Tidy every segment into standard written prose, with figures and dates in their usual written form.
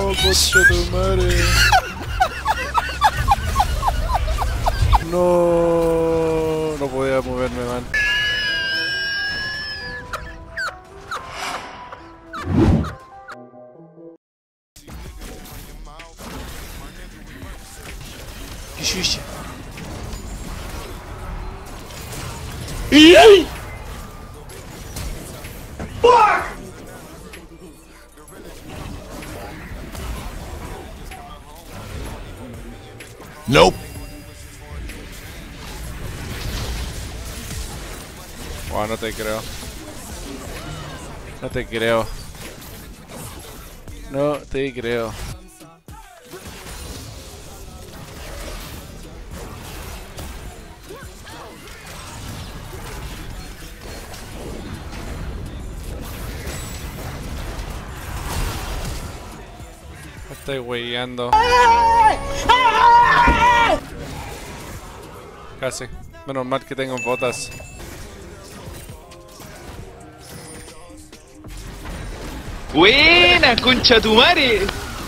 concha tu madre. No, no podía moverme, man. ¡Qué chucha! ¡Ay! ¡Fuck! Nope. Wow, no te creo. No te creo. No te creo. Me estoy weyando. Casi. Menos mal que tengo botas. Buena, concha tu madre.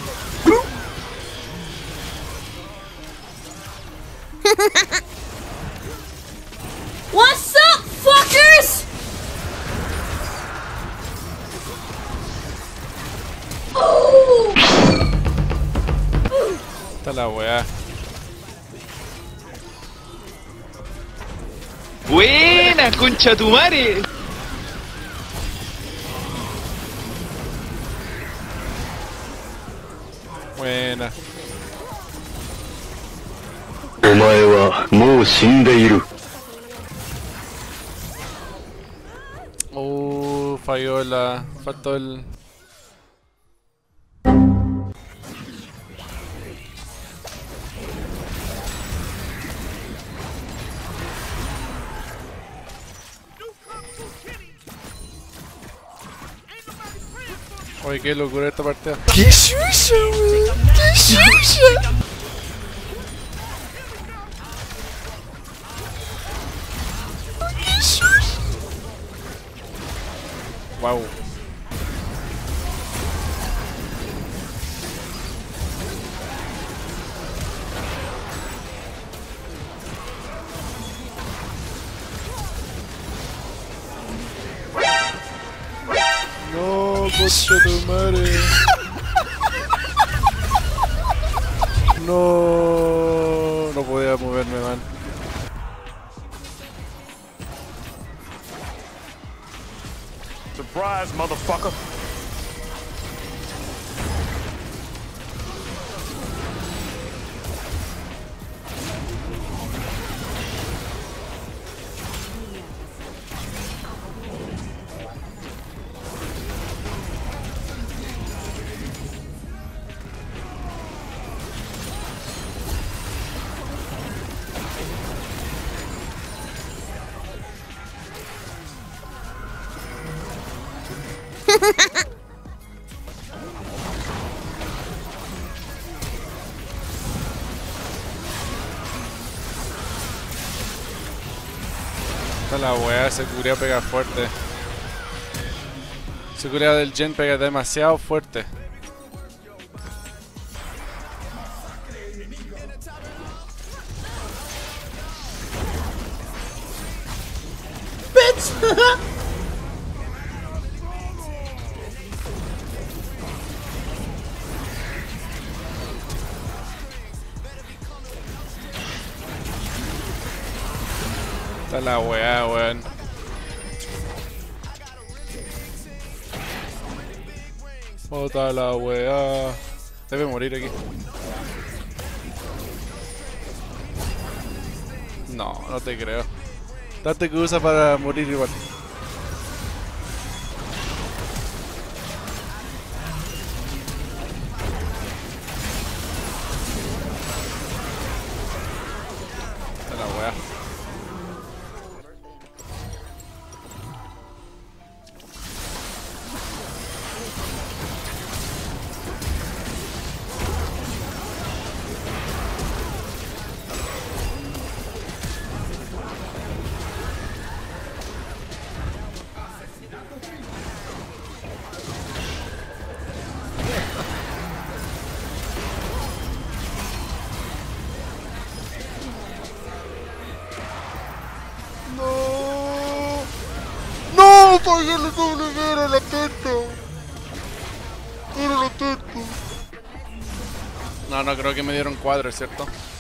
What's up, fuckers? Oh! Está la weá. Buena, concha tu madre. Buena. お前はもう死んでいる。 Falló la... faltó el... Oye, qué locura esta partida. ¡Qué chucha, weón! ¡Qué chucha! ¡Qué chucha! Wow. No, concha tu madre. No, no podía moverme, man. Surprise, motherfucker. Esta la weá, ese curia pega fuerte. Ese curia del gen pega demasiado fuerte. Esta la weá, weón. Ota la weá. Debe morir aquí. No, no te creo. Date que usa para morir igual. Esta la weá. ya le doble a la teta. Era la teta. No, no creo que me dieron cuadro, ¿cierto?